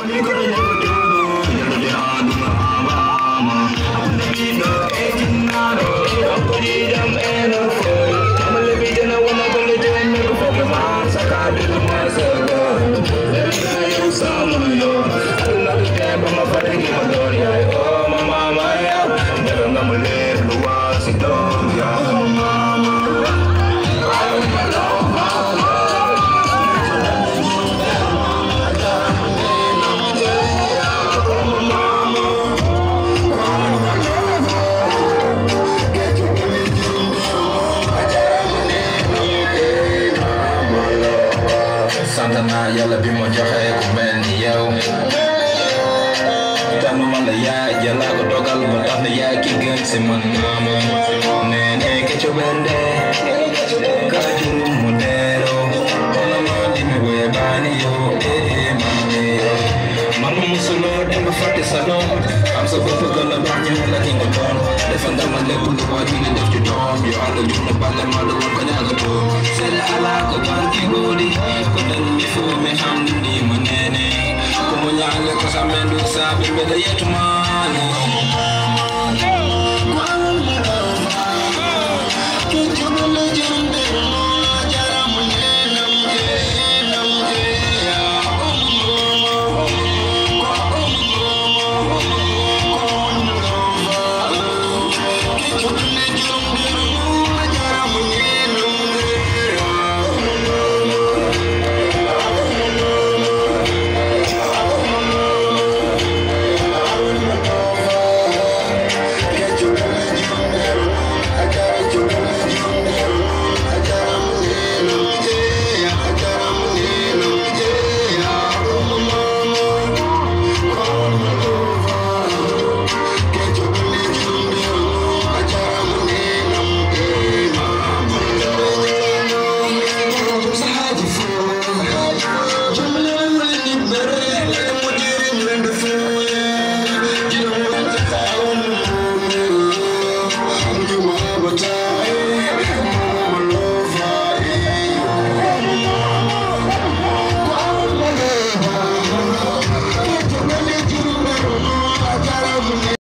Santana yalla bi mo joxe ku melni yow tanu man la yaay yalla ko dogal ba tax na yaay ki gën ci man mama nene ke ci bende ka juru modelo ona ma di mi we bani yo mami man musulo dem ba fatte sa doom am sa bopp gën la bañ ñu la ki nga doon defal nga ma lepp lu ko ci def ci doom yo ala ñu na balle ma do ko ñaaga do sel ala ko barki godi ko dan mi fu me hamdi ma nene ko mo ñaale ko sa mendu sa be be yetu ma